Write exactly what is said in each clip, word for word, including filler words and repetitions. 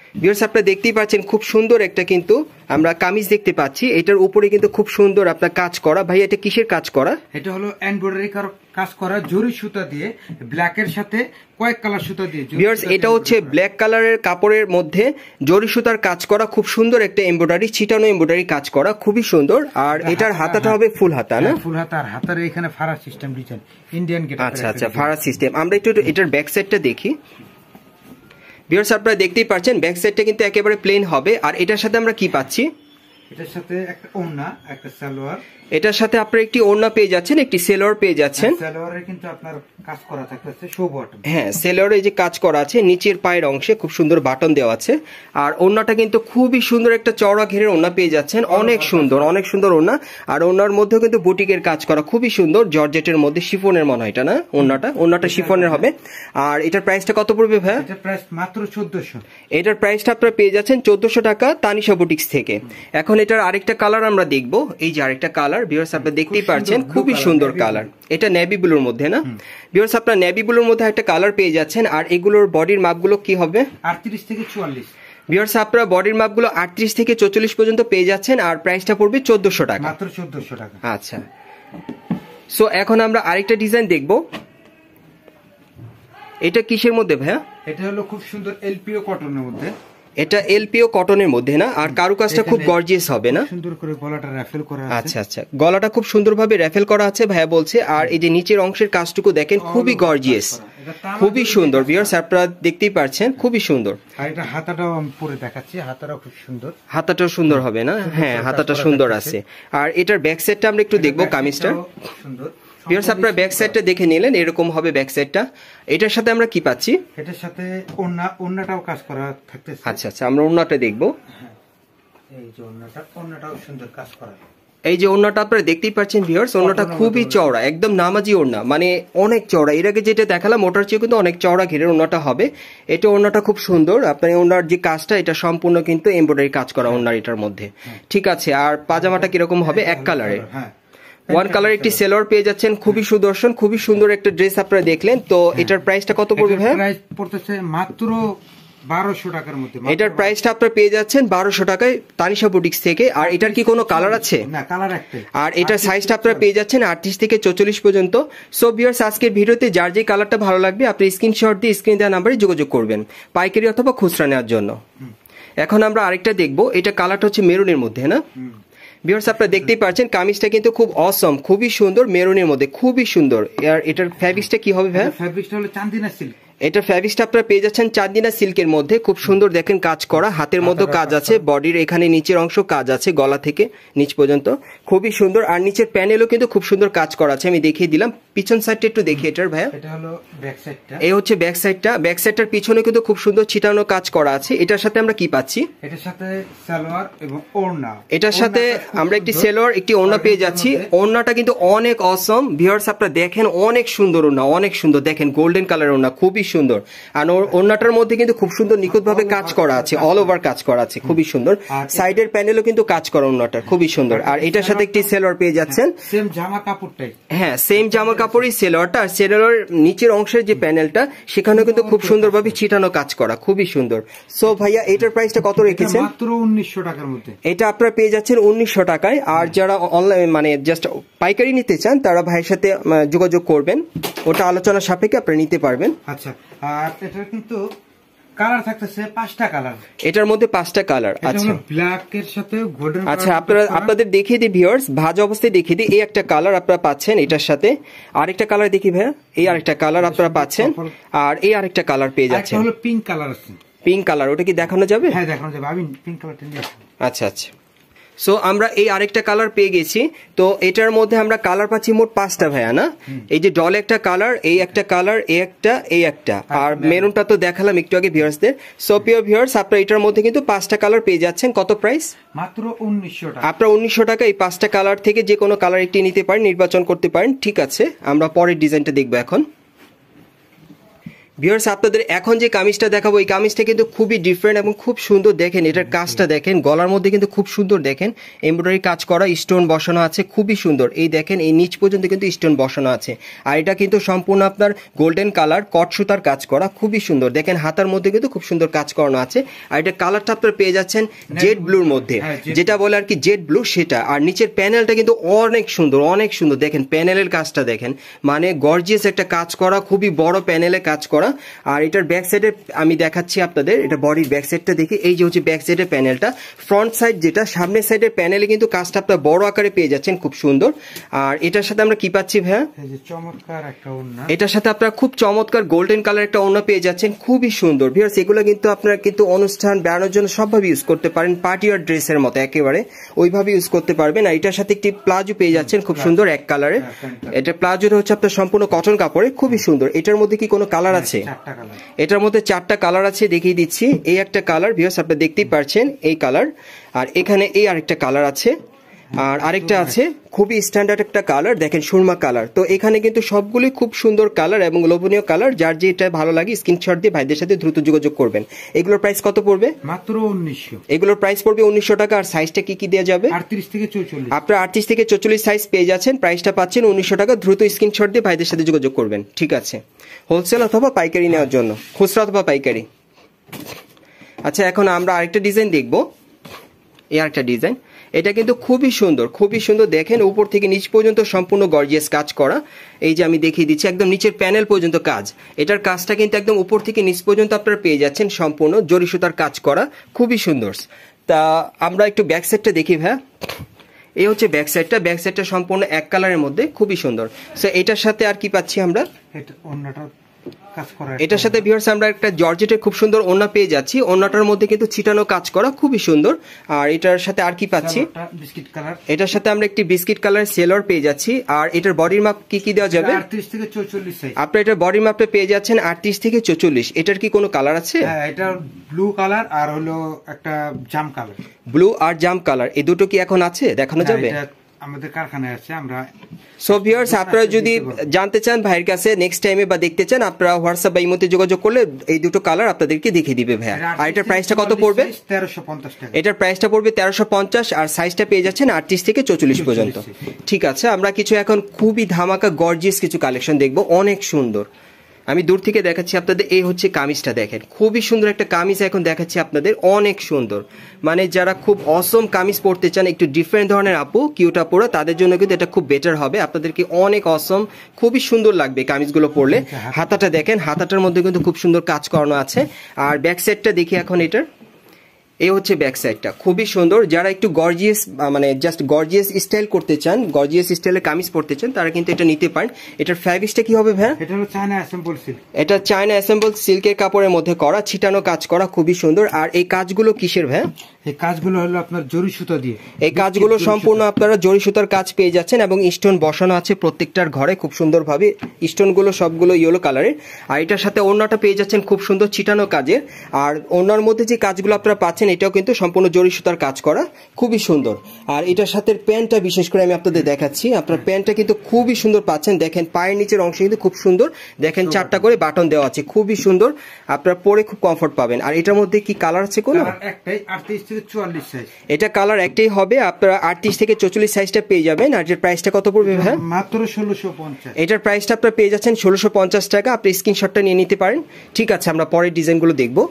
Viewers আপনারা দেখতেই পাচ্ছেন খুব সুন্দর একটা কিন্তু আমরা কামিজ দেখতে পাচ্ছি। এটার উপরে কিন্তু খুব সুন্দর আপনার কাজ করা। ভাই এটা কিসের কাজ করা? এটা হলো এমব্রয়ডারি কাজ করা জরি সুতা দিয়ে, ব্ল্যাক এর সাথে কয়েক কালার সুতা দিয়ে। ভিউয়ার্স এটা হচ্ছে ব্ল্যাক কালারের কাপড়ের মধ্যে জরি সুতার কাজ করা, খুব সুন্দর একটা এমব্রয়ডারি, ছিটানো এমব্রয়ডারি কাজ করা, খুবই সুন্দর। আর এটার হাতাটা হবে ফুল হাতা না? ফুল হাতা। আর হাতার এখানে ফাড়া সিস্টেম ডিজাইন ইন্ডিয়ান গেট। আচ্ছা আচ্ছা, ফাড়া সিস্টেম। আমরা একটু এটার ব্যাক সাইডটা দেখি। ভিউয়ার্স আপনারা দেখতেই পাচ্ছেন ব্যাক সাইডটা কিন্তু একেবারে প্লেন হবে। আর এটার সাথে আমরা কি পাচ্ছি? এটার সাথে একটা ওড়না, একটা সালোয়ার। এটার সাথে আপনারা একটি ওড়না পেয়ে যাচ্ছেন, একটি সেলোয়ার পেয়ে যাচ্ছেন। সেলোয়ারে কিন্তু আপনার কাজ করা থাকতেছে শো বাটন। হ্যাঁ, সেলোয়ারে যে কাজ করা আছে নিচের পায়ের অংশে খুব সুন্দর বাটন দেওয়া আছে। আর ওড়নাটা কিন্তু খুবই সুন্দর একটা চওড়া ঘেরের ওড়না পেয়ে যাচ্ছেন, অনেক সুন্দর, অনেক সুন্দর ওড়না। আর ওড়নার মধ্যেও কিন্তু বুটিকের কাজ করা, খুবই সুন্দর, জর্জেটের মধ্যে শিফনের মনে হয় এটা না? ওড়নাটা ওড়নাটা শিফনের হবে। আর এটার প্রাইসটা কত পড়বে ভাই? এটার প্রাইস মাত্র চোদ্দশো। এটার প্রাইসটা আপনারা পেয়ে যাচ্ছেন চোদ্দশো টাকা তানিশা বুটিক্স থেকে। এখন এটার আরেকটা কালার আমরা দেখবো। এই যে আরেকটা কালার ভিউয়ার্স আপনারা দেখতেই পাচ্ছেন, খুবই সুন্দর কালার। এটা নেভি ব্লুর মধ্যে না? ভিউয়ার্স আপনারা নেভি ব্লুর মধ্যে একটা কালার পেয়ে যাচ্ছেন। আর এগুলোর বডির মাপগুলো কি হবে? আটত্রিশ থেকে চুয়াল্লিশ। ভিউয়ার্স আপনারা বডির মাপগুলো আটত্রিশ থেকে চৌচল্লিশ পর্যন্ত পেয়ে যাচ্ছেন। আর প্রাইসটা পড়বে চোদ্দশো টাকা, মাত্র চোদ্দশো টাকা। আচ্ছা, সো এখন আমরা আরেকটা ডিজাইন দেখবো। এটা কিসের মধ্যে ভাইয়া? এটা হলো খুব সুন্দর এলপিও কটনের মধ্যে। এটা এলপিও কটনের মধ্যে না? আর কারুকাজটা খুব গর্জিয়াস হবে না? সুন্দর করে গলাটা র্যাফেল করা আছে। আচ্ছা আচ্ছা, গলাটা খুব সুন্দরভাবে র্যাফেল করা আছে ভাইয়া বলছে। আর এই যে নিচের অংশের কাজটুকু দেখেন, খুবই গর্জিয়াস, খুবই সুন্দর। ভিউয়ার্স আপনারা দেখতেই পাচ্ছেন, খুবই সুন্দর। আর এটা হাতাটাও আমি পরে দেখাচ্ছি, হাতাটাও খুব সুন্দর। হাতাটাও সুন্দর হবে না? হ্যাঁ, হাতাটা সুন্দর আছে। আর এটার ব্যাক সাইডটা আমরা একটু দেখবো, কামিজটা সুন্দর। ভিউয়ার্স আপনারা ব্যাক সাইডটা দেখে নিলেন, এরকম হবে ব্যাক সাইডটা। এটার সাথে আমরা কি পাচ্ছি? এটার সাথে ওড়না, ওড়নাটাও কাজ করা থাকতেছে। আচ্ছা আচ্ছা, আমরা ওড়নাটা দেখবো। এই যে ওড়নাটা, ওড়নাটাও সুন্দর কাজ করা। এই যে ওড়নাটা আপনারা দেখতেই পাচ্ছেন ভিউয়ার্স, ওড়নাটা খুবই চওড়া, একদম নামাজি ওড়না, মানে অনেক চওড়া। এর আগে যেটা দেখালাম ওটার চেয়ে কিন্তু অনেক চওড়া ঘেরের ওড়নাটা হবে। এটা ওড়নাটা খুব সুন্দর। আপনার ওড়নার যে কাজটা, এটা সম্পূর্ণ কিন্তু এমব্রয়ডারি কাজ করা ওড়নার এটার মধ্যে। ঠিক আছে। আর পাজামাটা কিরকম হবে? এক কালারে, ওয়ান কালার একটি সেলোয়ার পেয়ে যাচ্ছেন, খুবই সুদর্শন, খুবই সুন্দর একটা ড্রেস আপনারা দেখলেন। তো এটার প্রাইসটা কত পড়বে ভাই? প্রাইস পড়তেছে মাত্র বারোশো টাকার মধ্যে। এটার প্রাইসটা আপনারা পেয়ে যাচ্ছেন বারোশো টাকায় তানিশা বুটিক্স থেকে। আর এটার কি কোনো কালার আছে? না, কালার একটাই। আর এটার সাইজটা আপনারা পেয়ে যাচ্ছেন আটত্রিশ থেকে চৌচল্লিশ পর্যন্ত। সো ভিউয়ার্স আজকের ভিডিওতে যার যে কালারটা ভালো লাগবে আপনি স্ক্রিনশট দিয়ে স্ক্রিন দেওয়া নাম্বারে যোগাযোগ করবেন পাইকারি অথবা খুচরা নেওয়ার জন্য। এখন আমরা আরেকটা দেখবো। এটা কালারটা হচ্ছে মেরুনের মধ্যে না? ভিউয়ার্স আপনারা দেখতেই পাচ্ছেন কামিজটা কিন্তু খুব অসম, খুবই সুন্দর, মেরুনের মধ্যে খুবই সুন্দর। আর এটার ফ্যাব্রিক্সটা কি হবে ভাই? ফ্যাব্রিক্সটা হলো চান্দিনা সিল্ক। এটা ফ্যাব্রিক্সটা আপনারা পেয়ে যাচ্ছেন চান্দিনা সিল্কের মধ্যে, খুব সুন্দর দেখেন কাজ করা, হাতের মধ্যে কাজ আছে, বডির এখানে নিচের অংশ কাজ আছে, গলা থেকে নিচ পর্যন্ত খুবই সুন্দর। আর নিচের প্যানেলও কিন্তু খুব সুন্দর কাজ করা আছে, আমি দেখিয়ে দিলাম। পিছন সাইডটা একটু দেখি এটার ভাইয়া। এটা হলো ব্যাক সাইডটা, এই হচ্ছে ব্যাক সাইডটা। ব্যাক সাইডটার পিছনে কিন্তু খুব সুন্দর ছিটানো কাজ করা আছে। এটার সাথে আমরা কি পাচ্ছি? এটার সাথে সালোয়ার এবং ওড়না। এটার সাথে আমরা একটি সালোয়ার, একটি ওড়না পেয়ে যাচ্ছি। ওড়নাটা কিন্তু অনেক অসম। ভিউয়ার্স আপনারা দেখেন, অনেক সুন্দর ওড়না, অনেক সুন্দর, দেখেন গোল্ডেন কালার ওড়না, খুবই সুন্দর। আর ওড়নাটার মধ্যে কিন্তু খুব সুন্দর নিখুঁত ভাবে কাজ করা আছে, অল ওভার কাজ করা আছে, খুবই সুন্দর। সাইডের প্যানেলও কিন্তু কাজ করা ওড়নাটার, খুবই সুন্দর। আর এটার সাথে একটি সালোয়ার পেয়ে যাচ্ছেন, সেম জামা কাপড়টাই। হ্যাঁ, সেম জামা কাপড়ই সালোয়ারটা। আর সালোয়ার নিচের অংশের যে প্যানেলটা, সেখানেও কিন্তু খুব সুন্দরভাবে ছিটানো কাজ করা, খুবই সুন্দর। সো ভাইয়া এটার প্রাইসটা কত রেখেছেন? মাত্র উনিশশো টাকার মধ্যে। এটা আপনারা পেয়ে যাচ্ছেন উনিশশো টাকায়। আর যারা অনলাইন মানে জাস্ট পাইকারি নিতে চান তারা ভাইয়ের সাথে যোগাযোগ করবেন, ওটা আলোচনা সাপেক্ষে আপনারা নিতে পারবেন। আচ্ছা, আর এটা কিন্তু কালার থাকতেছে পাঁচটা কালার। এটার মধ্যে পাঁচটা কালার। আচ্ছা, ব্ল্যাক এর সাথে গোল্ডেন। আচ্ছা, আপনারা আপনাদের দেখিয়ে দিই ভিউয়ার্স, ভাজা অবস্থায় দেখিয়ে দিই। এই একটা কালার আপনারা পাচ্ছেন, এটার সাথে আরেকটা কালার দেখি ভাইয়া। এই আরেকটা কালার আপনারা পাচ্ছেন, আর এই আরেকটা কালার পেয়ে যাচ্ছেন। একটা হলো পিঙ্ক কালার আছে। পিঙ্ক কালার, ওটা কি দেখানো যাবে? হ্যাঁ, দেখানো যাবে। আমি পিঙ্ক কালারটা নিয়ে আসি। আচ্ছা আচ্ছা, সো আমরা এই আরেকটা কালার পেয়ে গেছি। তো এটার মধ্যে আমরা কালার পাচ্ছি মোট পাঁচটা ভাইয়া না? এই যে ডল একটা কালার, এই একটা কালার, এই একটা, এই একটা, আর মেরুনটা তো দেখালাম একটু আগে ভিউয়ার্সদের। সো প্রিয় ভিউয়ার্স আপনারা এটার মধ্যে কিন্তু পাঁচটা কালার পেয়ে যাচ্ছেন। কত প্রাইস? মাত্র উনিশশো টাকা। আপনারা উনিশশো টাকা এই পাঁচটা কালার থেকে যে কোনো কালার একটি নিতে পারেন, নির্বাচন করতে পারেন। ঠিক আছে, আমরা পরের ডিজাইনটা দেখবো এখন। ভিউয়ার্স আপনাদের এখন যে কামিজটা দেখাবো এই কামিজটা কিন্তু খুবই ডিফারেন্ট এবং খুব সুন্দর। দেখেন এটার কাজটা দেখেন, গলার মধ্যে কিন্তু খুব সুন্দর দেখেন এমব্রয়ডারি কাজ করা, স্টোন বসানো আছে, খুবই সুন্দর। এই দেখেন এই নিচ পর্যন্ত কিন্তু স্টোন বসানো আছে। আর এটা কিন্তু সম্পূর্ণ আপনার গোল্ডেন কালার কট সুতার কাজ করা, খুবই সুন্দর। দেখেন হাতার মধ্যে কিন্তু খুব সুন্দর কাজ করানো আছে। আর এটা কালারটা আপনারা পেয়ে যাচ্ছেন জেড ব্লুর মধ্যে, যেটা বলে আর কি জেড ব্লু সেটা। আর নিচের প্যানেলটা কিন্তু অনেক সুন্দর, অনেক সুন্দর। দেখেন প্যানেলের কাজটা দেখেন, মানে গর্জিয়াস একটা কাজ করা, খুবই বড় প্যানেলে কাজ করা। আর এটার ব্যাক সাইডে আমি দেখাচ্ছি আপনাদের, এটা বডির ব্যাক সাইডটা দেখি। এই যে হচ্ছে ব্যাক সাইডের প্যানেলটা, ফ্রন্ট সাইড যেটা, সামনের সাইডের প্যানেলে কিন্তু কাজটা আপনার বড় আকারে পেয়ে যাচ্ছেন, খুব সুন্দর। আর এটার সাথে আমরা কি পাচ্ছি ভাইয়া? চমৎকার একটা ওড়না। এটার সাথে আপনারা খুব চমৎকার গোল্ডেন কালার একটা ওড়না পেয়ে যাচ্ছেন, খুবই সুন্দর। ভিউয়ার্স এগুলো কিন্তু আপনারা কিন্তু অনুষ্ঠান বেড়ানোর জন্য সবভাবে ইউজ করতে পারেন, পার্টি আর ড্রেসের মতো একেবারে ওইভাবে ইউজ করতে পারবেন। আর এটার সাথে একটি প্লাজো পেয়ে যাচ্ছেন খুব সুন্দর এক কালারের। এটা প্লাজোটা হচ্ছে আপনার সম্পূর্ণ কটন কাপড়ে, খুবই সুন্দর। এটার মধ্যে কি কোনো কালার আছে? এটার মধ্যে চারটা কালার আছে, দেখিয়ে দিচ্ছি। এই একটা কালার ভিউয়ার্স আপনারা দেখতেই পাচ্ছেন, এই কালার। আর এখানে এই আরেকটা কালার আছে, আর আরেকটা আছে খুবই স্ট্যান্ডার্ড একটা কালার, দেখেন সুরমা কালার। তো এখানে কিন্তু সবগুলোই খুব সুন্দর কালার এবং লোভনীয় কালার। যার যেটা ভালো লাগে স্ক্রিনশট দিয়ে ভাইদের সাথে দ্রুত যোগাযোগ করবেন। এগুলোর প্রাইস কত পড়বে? মাত্র উনিশশো। এগুলোর প্রাইস পড়বে উনিশশো টাকা। আর সাইজটা কি কি দেওয়া যাবে? আটত্রিশ থেকে চৌচল্লিশ। আপনার আটত্রিশ থেকে চৌচল্লিশ সাইজ পেয়ে যাচ্ছেন, প্রাইসটা পাচ্ছেন উনিশশো টাকা। দ্রুত স্ক্রিনশট দিয়ে ভাইদের সাথে যোগাযোগ করবেন, ঠিক আছে? হোলসেল অথবা পাইকারি নেওয়ার জন্য, খুচরা অথবা পাইকারি। আচ্ছা এখন আমরা আরেকটা ডিজাইন দেখবো। এই আরেকটা ডিজাইন, এটা কিন্তু খুবই সুন্দর, খুবই সুন্দর। দেখেন উপর থেকে নিচ পর্যন্ত সম্পূর্ণ গর্জিয়াস কাজ করা। এই যে আমি দেখিয়ে দিচ্ছি, একদম নিচের প্যানেল পর্যন্ত কাজ। এটার কাজটা কিন্তু একদম উপর থেকে নিচ পর্যন্ত আপনারা পেয়ে যাচ্ছেন সম্পূর্ণ জরি সুতার কাজ করা, খুবই সুন্দর। তা আমরা একটু ব্যাক সাইডটা দেখি ভাইয়া। এই হচ্ছে ব্যাক সাইডটা, ব্যাক সাইডটা সম্পূর্ণ এক কালারের মধ্যে, খুবই সুন্দর। সো এটার সাথে আর কি পাচ্ছি আমরা? এটার সাথে ভিউয়ার্স আমরা একটা জর্জেটের খুব সুন্দর ওড়না পেয়ে যাচ্ছি। ওড়নাটার মধ্যে কিন্তু ছিটানো কাজ করা, খুবই সুন্দর। আর এটার সাথে আর কি পাচ্ছি? Biscuit colour. এটার সাথে আমরা একটি বিস্কিট কালার সেলর পেয়ে যাচ্ছি। আর এটার বডির মাপ কি কি দেওয়া যাবে? আটত্রিশ থেকে চৌচল্লিশ সাইজ। আপনার এটার বডির মাপটা পেয়ে যাচ্ছেন আটত্রিশ থেকে চৌচল্লিশ। এটার কি কোনো কালার আছে? হ্যাঁ, এটা ব্লু কালার আর হলো একটা জাম কালার। ব্লু আর জাম কালার, এই দুটো কি এখন আছে, দেখানো যাবে? আমাদের কারখানায় আছে। আমরা সো ভিউয়ার্স আপনারা যদি জানতে চান ভাইয়ের কাছে নেক্সট টাইমে বা দেখতে চান, আপনারা হোয়াটসঅ্যাপ বা ইমোতে যোগাযোগ করলে এই দুটো কালার আপনাদেরকে দেখিয়ে দিবে ভাইয়া। আর এটার প্রাইসটা কত পড়বে? তেরোশো পঞ্চাশ টাকা। এটার প্রাইসটা পড়বে তেরোশো পঞ্চাশ। আর সাইজটা পেয়ে যাচ্ছেন আটত্রিশ থেকে চৌচল্লিশ পর্যন্ত, ঠিক আছে? আমরা কিছু এখন খুবই ধামাকা গর্জিয়াস কিছু কালেকশন দেখবো, অনেক সুন্দর। আমি দূর থেকে দেখাচ্ছি আপনাদের। এই হচ্ছে কামিজটা, দেখেন খুবই সুন্দর একটা কামিজ এখন দেখাচ্ছি আপনাদের, অনেক সুন্দর। মানে যারা খুব অসম কামিজ পরতে চান, একটু ডিফারেন্ট ধরনের আপু কিউটা পরা, তাদের জন্য কিন্তু এটা খুব বেটার হবে। আপনাদেরকে অনেক অসম, খুবই সুন্দর লাগবে কামিজগুলো পরলে। হাতাটা দেখেন, হাতাটার মধ্যে কিন্তু খুব সুন্দর কাজ করানো আছে। আর ব্যাক সাইডটা দেখি এখন এটার। এই হচ্ছে ব্যাক সাইডটা, খুবই সুন্দর। যারা একটু গর্জিয়াস মানে জাস্ট গর্জিয়াস স্টাইল করতে চান, গর্জিয়াস স্টাইলে কামিজ পরতে চান, তারা কিন্তু এটা নিতে পারেন। এটার ফ্যাব্রিক্সটা কি হবে ভাই? এটা হলো চায়না অ্যাসেম্বল সিল্ক। এটা চায়না অ্যাসেম্বল সিল্কের কাপড়ের মধ্যে করা, ছিটানো কাজ করা, খুবই সুন্দর। আর এই কাজগুলো কিসের ভাই? এই কাজগুলো হলো আপনার জরি সুতা দিয়ে। এই কাজগুলো সম্পূর্ণ আপনারা জরি সুতার কাজ পেয়ে যাচ্ছেন এবং স্টোন বসানো আছে প্রত্যেকটার ঘরে খুব সুন্দরভাবে। স্টোনগুলো সবগুলো ইয়েলো কালারের। আর এটার সাথে ওড়নাটা পেয়ে যাচ্ছেন খুব সুন্দর ছিটানো কাজের। আর ওড়নার মধ্যে যে কাজগুলো আপনারা পাচ্ছেন এটাও কিন্তু সম্পূর্ণ জরি সুতার কাজ করা, খুবই সুন্দর। আর এটার সাথে প্যান্টটা বিশেষ করে আমি আপনাদের দেখাচ্ছি। আপনার প্যান্টটা কিন্তু খুবই সুন্দর পাচ্ছেন, দেখেন পায়ের নিচের অংশ কিন্তু খুব সুন্দর। দেখেন চারটা করে বাটন দেওয়া আছে, খুবই সুন্দর। আপনারা পরে খুব কমফোর্ট পাবেন। আর এটার মধ্যে কি কালার আছে কোনো? একটাই, আটত্রিশ থেকে চুয়াল্লিশ সাইজ। এটা কালার একটাই হবে, আপনারা আটত্রিশ থেকে চৌচল্লিশ সাইজটা পেয়ে যাবেন। আর এর প্রাইসটা কত পড়বে ভাই? মাত্র ষোলোশো পঞ্চাশ। এটার প্রাইসটা আপনারা পেয়ে যাচ্ছেন ষোলোশো পঞ্চাশ টাকা। আপনি স্ক্রিনশটটা নিয়ে নিতে পারেন, ঠিক আছে? আমরা পরের ডিজাইনগুলো দেখবো।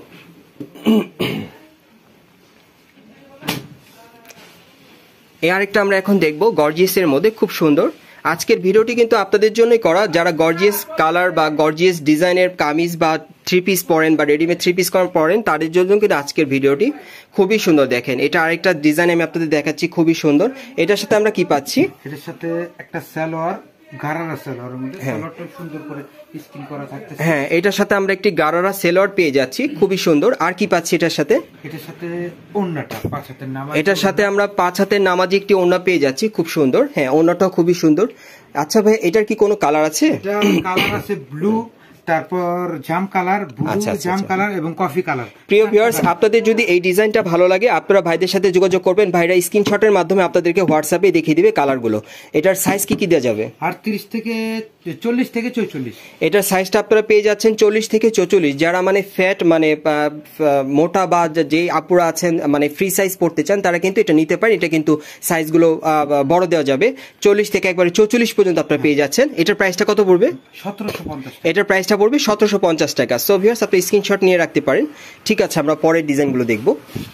এই আরেকটা আমরা এখন দেখবো গর্জিয়াসের মধ্যে, খুব সুন্দর। আজকের ভিডিওটি কিন্তু আপনাদের জন্যই করা, যারা গর্জিয়াস কালার বা গর্জিয়াস ডিজাইনের কামিজ বা থ্রি পিস পরেন বা রেডিমেড থ্রি পিস পরেন, তাদের জন্য কিন্তু আজকের ভিডিওটি খুবই সুন্দর। দেখেন এটা আরেকটা ডিজাইন আমি আপনাদের দেখাচ্ছি, খুবই সুন্দর। এটার সাথে আমরা কি পাচ্ছি? এটার সাথে একটা সালোয়ার, গারারা সালোয়ারের মধ্যে সালোয়ারটা সুন্দর করে স্টিচ করা থাকতেছে। হ্যাঁ, এটার সাথে আমরা একটি গারারা সালোয়ার পেয়ে যাচ্ছি, খুবই সুন্দর। আর কি পাচ্ছি এটার সাথে? এটার সাথে ওড়নাটা পাঁচ হাতের নামাজি, এটার সাথে আমরা পাঁচ হাতের নামাজি একটি ওড়না পেয়ে যাচ্ছি, খুব সুন্দর। হ্যাঁ, ওড়নাটাও খুবই সুন্দর। আচ্ছা ভাই, এটার কি কোনো কালার আছে? এটা কালার আছে ব্লু, তারপর জাম কালার, আচ্ছা, আচ্ছা, জাম আচ্ছা। কালার এবং কফি কালার। প্রিয় ভিউয়ার্স, আপনাদের যদি এই ডিজাইনটা ভালো লাগে আপনারা ভাইদের সাথে যোগাযোগ করবেন, ভাইরা স্ক্রিনশটের মাধ্যমে আপনাদেরকে হোয়াটসঅ্যাপে দেখিয়ে দিবে কালারগুলো। এটার সাইজ কি কি দেওয়া যাবে? আটত্রিশ থেকে চল্লিশ থেকে চৌচল্লিশ। এটার সাইজটা আপনারা পেয়ে যাচ্ছেন চল্লিশ থেকে চৌচল্লিশ। যারা মানে ফ্যাট মানে মোটা বা যে আপুরা আছেন মানে ফ্রি সাইজ পড়তে চান তারা কিন্তু এটা নিতে পারেন। এটা কিন্তু সাইজগুলো বড় দেওয়া যাবে, চল্লিশ থেকে একবারে চৌচল্লিশ পর্যন্ত আপনারা পেয়ে যাচ্ছেন। এটার প্রাইসটা কত পড়বে? সতেরোশো পঞ্চাশ। এটার প্রাইসটা পড়বে সতেরোশো পঞ্চাশ টাকা। সো ভিউয়ার্স, আপনি স্ক্রিনশট নিয়ে রাখতে পারেন। ঠিক আছে, আমরা পরের ডিজাইনগুলো দেখব।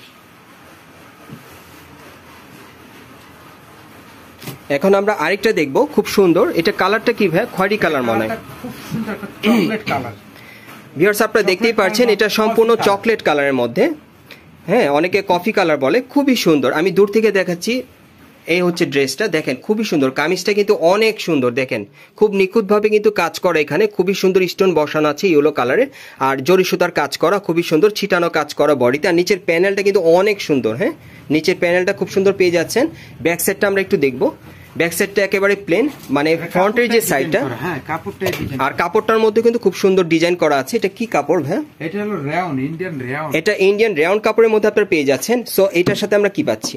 এখন আমরা আরেকটা দেখব, খুব সুন্দর। এটা কালারটা কি ভাই? খয়েরি কালার মনে হয়। খুব সুন্দর একটা চকলেট কালার। ভিউয়ার্স, আপনারা দেখতেই পাচ্ছেন এটা সম্পূর্ণ চকলেট কালারের মধ্যে। হ্যাঁ, অনেকে কফি কালার বলে। খুবই সুন্দর, আমি দূর থেকে দেখাচ্ছি। এই হচ্ছে ড্রেসটা, দেখেন খুবই সুন্দর। কামিজটা কিন্তু অনেক সুন্দর, দেখেন খুব নিখুঁতভাবে কিন্তু কাজ করা। এখানে খুবই সুন্দর স্টোন বসানো আছে ইয়েলো কালারে, আর জরি সুতার কাজ করা, খুবই সুন্দর ছিটানো কাজ করা বডিতে। আর নিচের প্যানেলটা কিন্তু অনেক সুন্দর। হ্যাঁ, নিচের প্যানেলটা খুব সুন্দর পেয়ে যাচ্ছেন। ব্যাক সাইডটা আমরা একটু দেখবো। ব্যাক সাইডটা একেবারে প্লেন, মানে ফ্রন্টের যে সাইডটা আর কাপড়টার মধ্যে কিন্তু খুব সুন্দর ডিজাইন করা আছে। এটা কি কাপড় ভাই? এটা হলো রেয়ন, ইন্ডিয়ান রেয়ন। এটা ইন্ডিয়ান রেয়ন কাপড়ের মধ্যে আপনারা পেয়ে যাচ্ছেন। সো এটার সাথে আমরা কি পাচ্ছি?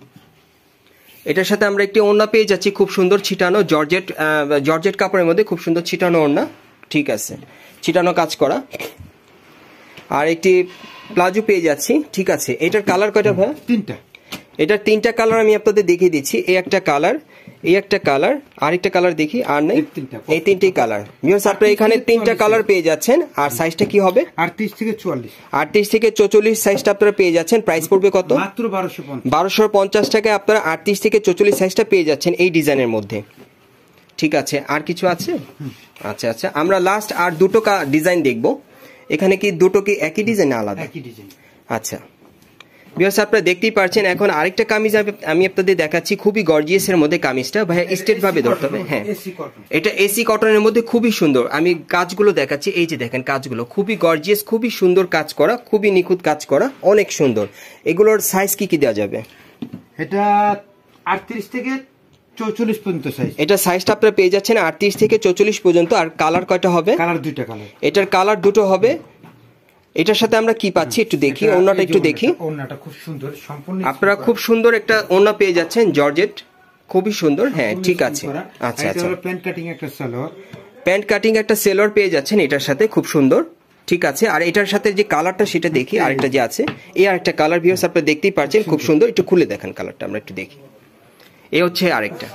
এটার সাথে আমরা একটি ওড়না পেয়ে যাচ্ছি, খুব সুন্দর ছিটানো জর্জেট জর্জেট কাপড়ের মধ্যে খুব সুন্দর ছিটানো ওড়না। ঠিক আছে, ছিটানো কাজ করা। আর একটি প্লাজো পেয়ে যাচ্ছি। ঠিক আছে, এটার কালার কয়টা ভাই? তিনটা। এটার তিনটা কালার আমি আপনাদের দেখিয়ে দিচ্ছি। এই একটা কালার, এই একটা কালার, আরেকটা কালার দেখি। আর নেই, এই তিনটেই কালার। ভিউয়ার্স, আপনারা এখানে তিনটা কালার পেয়ে যাচ্ছেন। আর সাইজটা কি হবে? আটত্রিশ থেকে চুয়াল্লিশ। আটত্রিশ থেকে চৌচল্লিশ সাইজটা আপনারা পেয়ে যাচ্ছেন। প্রাইস পড়বে কত? মাত্র বারোশো পঞ্চাশ। বারোশো পঞ্চাশ টাকায় আপনারা আটত্রিশ থেকে চৌচল্লিশ সাইজটা পেয়ে যাচ্ছেন এই ডিজাইনের মধ্যে। ঠিক আছে, আর কিছু আছে? আচ্ছা আচ্ছা, আমরা লাস্ট আর দুটো ডিজাইন দেখবো। এখানে কি দুটো কি একই ডিজাইন না আলাদা? একই ডিজাইন। আচ্ছা ভিউয়ার্স, আপনারা দেখতেই পাচ্ছেন। এখন আরেকটা কামিজ আমি আপনাদের দেখাচ্ছি, খুবই গর্জিয়াস এর মধ্যে কামিজটা। ভাই স্ট্রেট ভাবে ধরতে হবে। হ্যাঁ, এটা এসি কটনের মধ্যে খুবই সুন্দর। আমি কাজগুলো দেখাচ্ছি। এই যে দেখেন কাজগুলো খুবই গর্জিয়াস, খুবই সুন্দর কাজ করা, খুবই নিখুঁত কাজ করা, অনেক সুন্দর। এগুলোর সাইজ কি কি দেওয়া যাবে? এটা আটত্রিশ থেকে চৌচল্লিশ পর্যন্ত সাইজ। এটা সাইজটা আপনারা পেয়ে যাচ্ছেন আটত্রিশ থেকে চৌচল্লিশ পর্যন্ত। আর কালার কয়টা হবে? কালার দুইটা কালার। এটার কালার দুটো হবে। এটার সাথে আমরা কি পাচ্ছি একটু দেখি, ওড়নাটা একটু দেখি। ওড়নাটা খুব সুন্দর, সম্পূর্ণ আপনারা খুব সুন্দর একটা ওড়না পেয়ে যাচ্ছেন জর্জেট, খুবই সুন্দর। হ্যাঁ, ঠিক আছে। আচ্ছা আচ্ছা, প্যান্ট কাটিং একটা সালোয়ার, প্যান্ট কাটিং একটা সেলোয়ার পেয়ে যাচ্ছেন এটার সাথে, খুব সুন্দর। ঠিক আছে, আর এটার সাথে যে কালারটা সেটা দেখি। আরেকটা যে আছে, এই আরেকটা কালার ভিউয়ার্স আপনারা দেখতেই পাচ্ছেন, খুব সুন্দর। একটু খুলে দেখান কালারটা, আমরা একটু দেখি। এই হচ্ছে আরেকটা,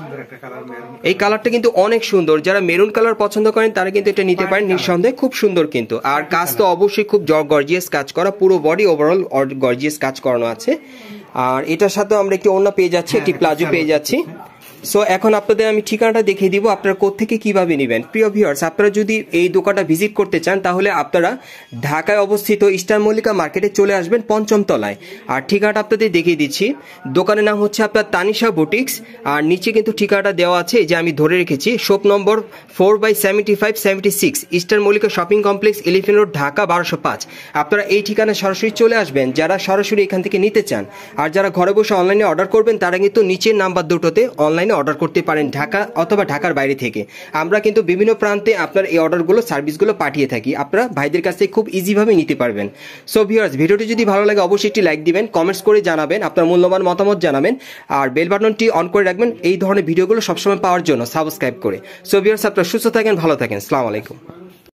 এই কালারটা কিন্তু অনেক সুন্দর। যারা মেরুন কালার পছন্দ করেন তারা কিন্তু এটা নিতে পারেন নিঃসন্দেহে, খুব সুন্দর কিন্তু। আর কাজ তো অবশ্যই খুব গর্জিয়াস কাজ করা, পুরো বডি ওভারঅল গর্জিয়াস কাজ করানো আছে। আর এটার সাথে আমরা একটি ওড়না পেয়ে যাচ্ছি, একটি প্লাজো পেয়ে যাচ্ছি। সো এখন আপনাদের আমি ঠিকানাটা দেখিয়ে দিব আপনারা কোত্থেকে কিভাবে নেবেন। প্রিয় ভিউয়ার্স, আপনারা যদি এই দোকানটা ভিজিট করতে চান তাহলে আপনারা ঢাকায় অবস্থিত ইস্টার মল্লিকা মার্কেটে চলে আসবেন পঞ্চম তলায়। আর ঠিকানাটা আপনাদের দেখিয়ে দিচ্ছি। দোকানের নাম হচ্ছে আপনার তানিশা বুটিক্স। আর নিচে কিন্তু ঠিকানাটা দেওয়া আছে, যে আমি ধরে রেখেছি, shop number four by seventy five seventy six Eastern Mallika Shopping Complex, Elephant Road, Dhaka বারোশো পাঁচ। আপনারা এই ঠিকানায় সরাসরি চলে আসবেন যারা সরাসরি এখান থেকে নিতে চান। আর যারা ঘরে বসে অনলাইনে অর্ডার করবেন তারা কিন্তু নিচের নাম্বার দুটোতে অনলাইনে অর্ডার করতে পারেন, ঢাকা অথবা ঢাকার বাইরে থেকে। আমরা কিন্তু বিভিন্ন প্রান্তে আপনার এই অর্ডারগুলো সার্ভিসগুলো পাঠিয়ে থাকি, আপনারা ভাইদের কাছ থেকে খুব ইজিভাবে নিতে পারবেন। সো ভিউয়ার্স, ভিডিওটি যদি ভালো লাগে অবশ্যই একটি লাইক দিবেন, কমেন্টস করে জানাবেন, আপনার মূল্যবান মতামত জানাবেন। আর বেল বাটনটি অন করে রাখবেন এই ধরনের ভিডিওগুলো সবসময় পাওয়ার জন্য, সাবস্ক্রাইব করে। সো ভিউয়ার্স, আপনারা সুস্থ থাকেন, ভালো থাকেন। আসসালামু আলাইকুম।